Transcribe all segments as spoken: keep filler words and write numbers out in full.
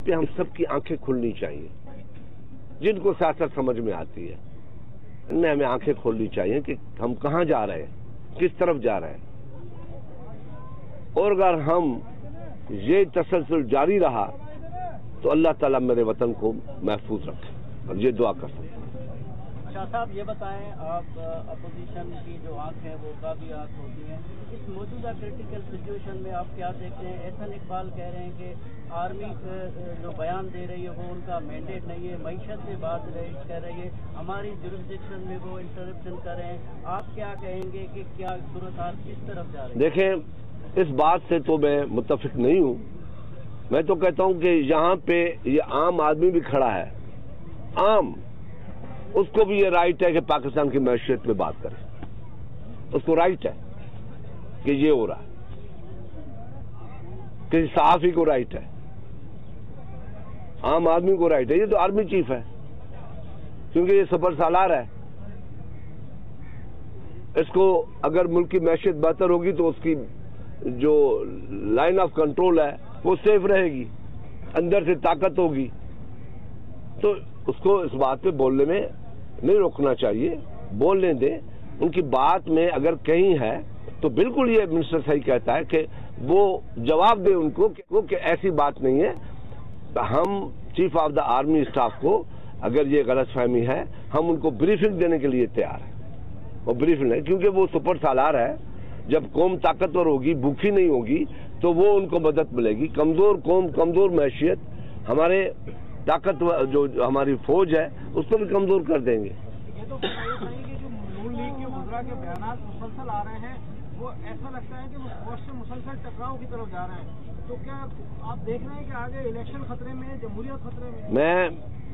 پہ ہم سب کی آنکھیں کھلنی چاہیے، جن کو سیاست سمجھ میں آتی ہے ان میں ہمیں آنکھیں کھولنی چاہیے کہ ہم کہاں جا رہے ہیں، کس طرف جا رہے ہیں. اور اگر ہم یہ تسلسل جاری رہا تو اللہ تعالیٰ میرے وطن کو محفوظ رکھے، اور یہ دعا کر سکتے ہیں. شاہ صاحب یہ بتائیں، آپ اپوزیشن کی جو آنکھ ہے وہ کافی آنکھ ہوتی ہیں، اس موجودہ کریٹیکل سچویشن میں آپ کیا دیکھتے ہیں؟ احسن اقبال کہہ رہے ہیں کہ آرمی جو بیان دے رہی ہے وہ ان کا مینڈیٹ نہیں ہے، معیشت سے بات کر رہی ہے، ہماری جورسڈکشن میں وہ انٹرپشن کر رہے ہیں. آپ کیا کہیں گے کہ کیا صورتحال کس طرف جا رہی ہے؟ دیکھیں، اس بات سے تو میں متفق نہیں ہوں. میں تو کہتا ہوں کہ یہاں پہ یہ عام آدمی بھی کھڑا ہے، عام، اس کو بھی یہ رائٹ ہے کہ پاکستان کی معیشت پہ بات کرے. اس کو رائٹ ہے کہ یہ ہو رہا ہے. کسی صحافی کو رائٹ ہے، عام آدمی کو رائٹ ہے. یہ تو آرمی چیف ہے، کیونکہ یہ سپر سالار ہے. اس کو اگر ملک کی معیشت بہتر ہوگی تو اس کی جو لائن آف کنٹرول ہے وہ سیف رہے گی، اندر سے طاقت ہوگی. تو اس کو اس بات پہ بولنے میں نہیں روکنا چاہیے، بولنے دیں. ان کی بات میں اگر کہیں ہے تو بالکل یہ منسٹر صحیح کہتا ہے کہ وہ جواب دے ان کو کہ ایسی بات نہیں ہے. ہم chief of the army staff کو اگر یہ غلط فہمی ہے ہم ان کو بریفنگ دینے کے لیے تیار ہیں. وہ بریفنگ ہے کیونکہ وہ سپر سالار ہے. جب قوم طاقتور ہوگی، بھوکی نہیں ہوگی، تو وہ ان کو مدد ملے گی. کمزور قوم، کمزور معیشت ہمارے طاقت جو ہماری فوج ہے اس کو بھی کمزور کر دیں گے. یہ تو بتائیے کہ جو نون لیگ کے وزراء کے بیانات مسلسل آ رہے ہیں وہ ایسا لگتا ہے کہ وہ فوج سے مسلسل ٹکراؤ کی طرف جا رہے ہیں. تو کیا آپ دیکھ رہے ہیں کہ آگے الیکشن خطرے میں ہے، جمہوریت خطرے میں؟ میں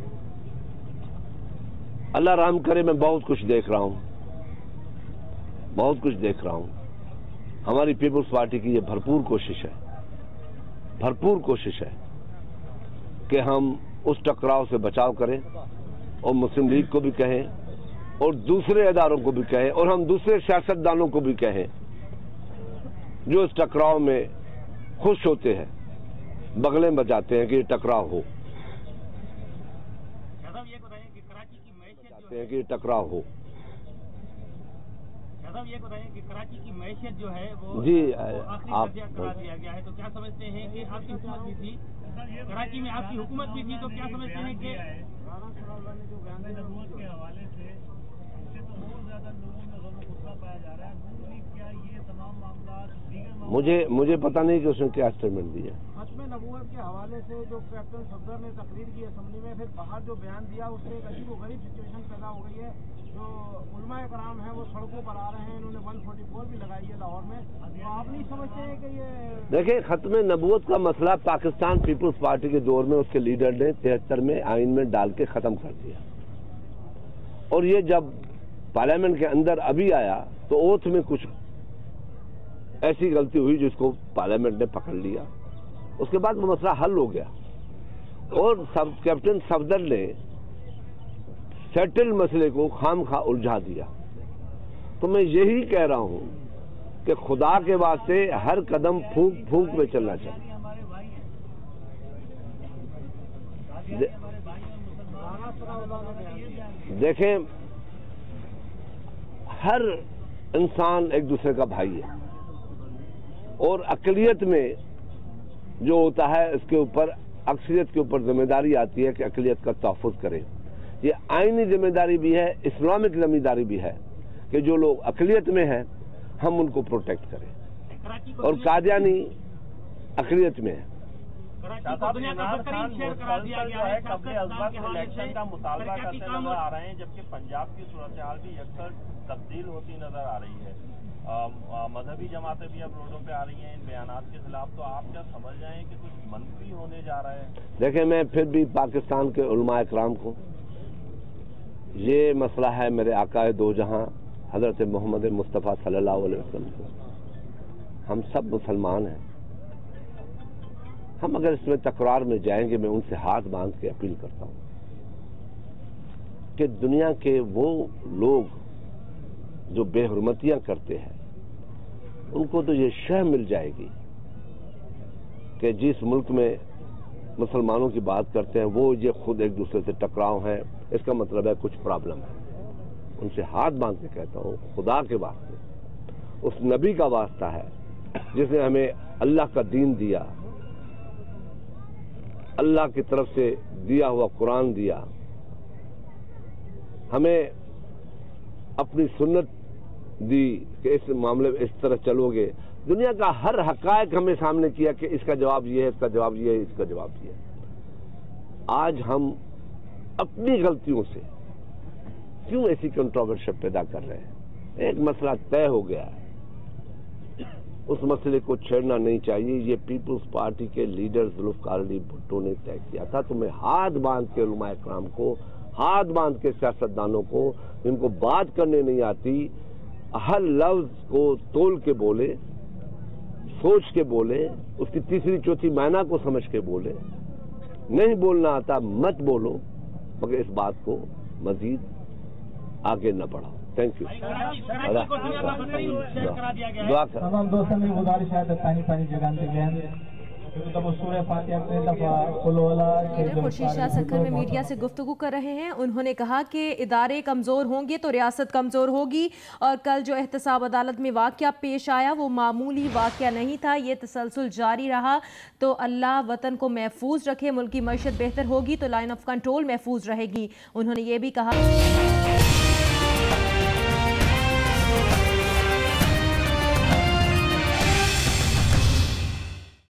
اللہ رحم کرے، میں بہت کچھ دیکھ رہا ہوں، بہت کچھ دیکھ رہا ہوں. ہماری پیپلز پارٹی کی یہ بھرپور کوشش ہے، بھرپور کوشش ہے کہ ہم اس ٹکراؤ سے بچاؤ کریں، اور مسلم لیگ کو بھی کہیں اور دوسرے اداروں کو بھی کہیں اور ہم دوسرے سیاستدانوں کو بھی کہیں جو اس ٹکراؤ میں خوش ہوتے ہیں، بغلیں بجاتے ہیں کہ یہ ٹکراؤ ہو، چاہتے ہیں کہ یہ ٹکراؤ ہو. یہ بتائیں کہ کراچی کی معیشت جو ہے وہ جی آپ کرا دیا گیا ہے، تو کیا سمجھتے ہیں کہ آپ کی حکومت بھی تھی کراچی میں، آپ کی حکومت بھی تھی، تو کیا سمجھتے ہیں کہ نبوت کے حوالے سے بہت زیادہ لوگوں میں غم و غصہ پایا جا رہا ہے؟ کیا یہ تمام معاملات دیگر مجھے مجھے پتہ نہیں کہ اس نے کیا اسٹیٹمنٹ دی ہے. ختم نبوت کے حوالے سے جو کیپٹن صفدر نے تقریر کی اسمبلی میں، پھر باہر جو بیان دیا اس سے ایک عجیب و غریب سچویشن پیدا ہو گئی ہے. جو علماء کرام ہیں وہ سڑکوں پر آ رہے ہیں، انہوں نے ون فورٹی فور بھی لگائی ہے لاہور میں. تو آپ نہیں سمجھتے ہیں کہ یہ دیکھیں، ختم نبوت کا مسئلہ پاکستان پیپلز پارٹی کے دور میں اس کے لیڈر نے تہتر میں آئین میں ڈال کے ختم کر دیا، اور یہ جب پارلیمنٹ کے اندر ابھی آیا تو اوتھ میں کچھ ایسی غلطی ہوئی جس کو پارلیمنٹ نے پکڑ لیا. اس کے بعد وہ مسئلہ حل ہو گیا، اور سب کیپٹن صفدر نے سیٹل مسئلے کو خام خواہ الجھا دیا. تو میں یہی کہہ رہا ہوں کہ خدا کے واسطے ہر قدم پھونک پھونک میں چلنا چاہیے. دیکھیں، ہر انسان ایک دوسرے کا بھائی ہے، اور اقلیت میں جو ہوتا ہے اس کے اوپر اکثریت کے اوپر ذمہ داری آتی ہے کہ اقلیت کا تحفظ کرے. یہ آئینی ذمہ داری بھی ہے، اسلامک ذمہ داری بھی ہے کہ جو لوگ اقلیت میں ہیں ہم ان کو پروٹیکٹ کریں، اور قادیانی اقلیت میں ہے. الیکشن کا مطالبہ کرتے نظر آ رہے ہیں، جبکہ پنجاب کی صورتحال بھی یکسر تبدیل ہوتی نظر آ رہی ہے. مذہبی جماعتیں بھی اب روڈوں پہ آ رہی ہیں ان بیانات کے خلاف. تو آپ کیا سمجھ رہے ہیں کہ کچھ منفی ہونے جا رہا ہے؟ دیکھیں، میں پھر بھی پاکستان کے علماء اکرام کو یہ مسئلہ ہے، میرے آقا دو جہاں حضرت محمد مصطفیٰ صلی اللہ علیہ وسلم کو، ہم سب مسلمان ہیں. ہم اگر اس میں تکرار میں جائیں گے، میں ان سے ہاتھ باندھ کے اپیل کرتا ہوں کہ دنیا کے وہ لوگ جو بے حرمتیاں کرتے ہیں ان کو تو یہ شہ مل جائے گی کہ جس ملک میں मुसलमानों की बात करते हैं, वो ये खुद एक दूसरे से टकराव हैं, इसका मतलब है कुछ प्रॉब्लम है। उनसे हाथ बांध के कहता हूँ, खुदा के वास्ते, उस नबी का वास्ता है जिसने हमें अल्लाह का दीन दिया, अल्लाह की तरफ से दिया हुआ कुरान दिया, हमें अपनी सुन्नत दी कि इस मामले में इस तरह चलोगे। दुनिया का हर हकायक हमें सामने किया कि इसका जवाब ये है, इसका जवाब ये है, इसका जवाब ये है। आज हम अपनी गलतियों से क्यों ऐसी कंट्रोवर्सी पैदा कर रहे हैं? एक मसला तय हो गया है, उस मसले को छेड़ना नहीं चाहिए। ये पीपल्स पार्टी के लीडर जुल्फकार अली भुट्टो ने तय किया था। तुम्हें हाथ बांध के उलमा इकराम को, हाथ बांध के सियासतदानों को, जिनको बात करने नहीं आती, हर लफ्ज को तोल के बोले, सोच के बोले, उसकी तीसरी चौथी मायना को समझ के बोले। नहीं बोलना आता मत बोलो, मगर इस बात को मजीद आगे न बढ़ाओ। Thank you. दुआ कर तमाम दोस्तों में गुजारिश है तो पानी पानी जगान से गए खुर्शीद शाह सक्खर में मीडिया से गुफ्तगू कर रहे हैं। उन्होंने कहा कि इदारे कमज़ोर होंगे तो रियासत कमज़ोर होगी, और कल जो एहतसाब अदालत में वाक़या पेश आया वो मामूली वाक़या नहीं था। ये तसलसल जारी रहा तो अल्लाह वतन को महफूज रखे, मुल्क की मईशत बेहतर होगी तो लाइन ऑफ कंट्रोल महफूज रहेगी। उन्होंने ये भी कहा